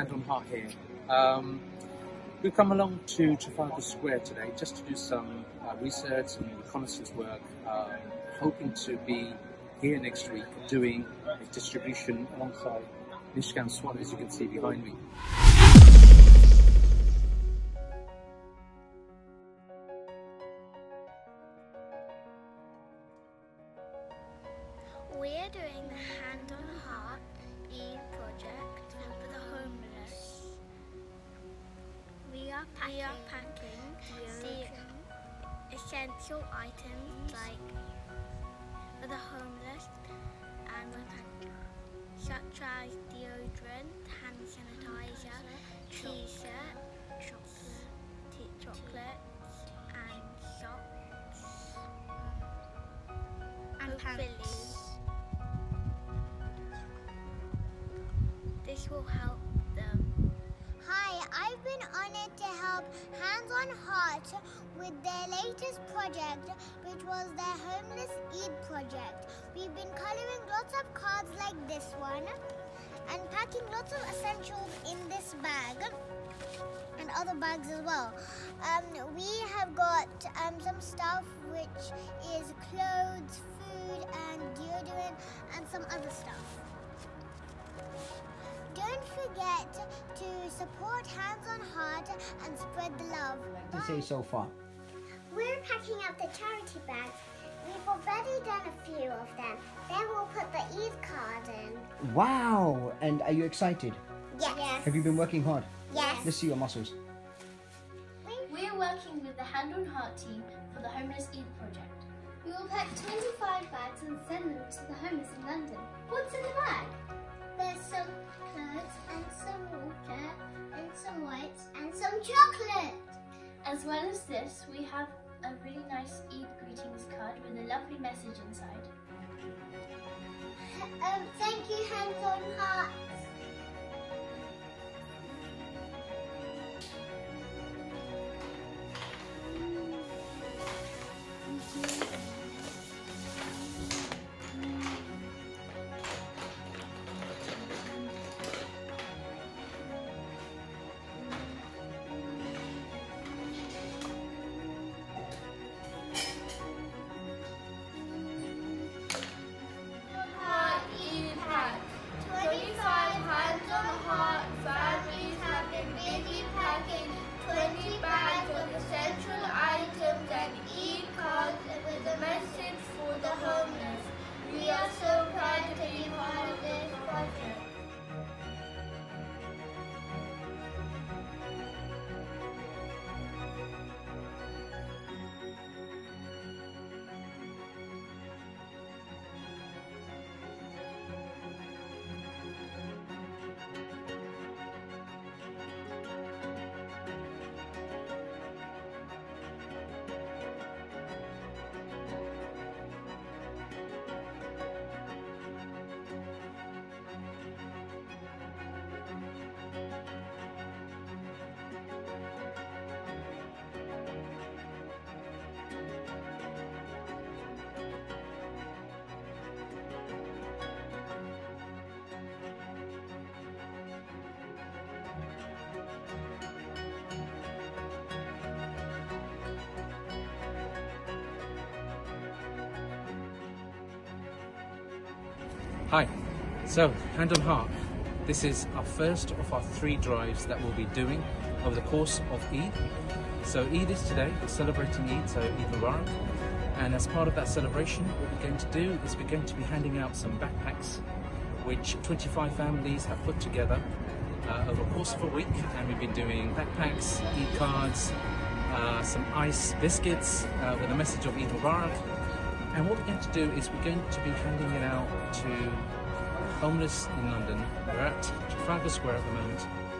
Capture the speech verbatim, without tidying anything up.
Hand on Heart here. Um, we've come along to Trafalgar Square today just to do some uh, research and reconnaissance work, um, hoping to be here next week doing a distribution alongside Nishkan Swan, as you can see behind me. We're doing the Hand on Heart Eid project for the homeless. We are packing, we are packing the essential items like for the homeless, and we're packing such as deodorant, hand sanitizer, t-shirt, chocolate, chocolates, and socks, and pants. This will help them. Hi, I've been honoured to help Hands on Heart with their latest project, which was their Homeless Eid project. We've been colouring lots of cards like this one and packing lots of essentials in this bag and other bags as well. Um, we have got um, some stuff which is clothes, food and deodorant and some other stuff. Don't forget to support Hands on Heart and spread the love. To say so far? We're packing up the charity bags. We've already done a few of them. Then we'll put the Eid card in. Wow! And are you excited? Yes. yes. Have you been working hard? Yes. Let's see your muscles. We're working with the Hand on Heart team for the Homeless Eid project. We will pack twenty-five bags and send them to the homeless in London. What's in the bag? There's some clothes and some water and some whites and some chocolate. As well as this, we have a really nice Eid greetings card with a lovely message inside. Um, thank you, Hands on Heart. Hi, so Hand on Heart, this is our first of our three drives that we'll be doing over the course of Eid. So Eid is today, we're celebrating Eid, so Eid Mubarak, and as part of that celebration what we're going to do is we're going to be handing out some backpacks which twenty-five families have put together uh, over the course of a week, and we've been doing backpacks, Eid cards, uh, some ice biscuits uh, with a message of Eid Mubarak. And what we're going to do is we're going to be handing it out to homeless in London. We're at Trafalgar Square at the moment,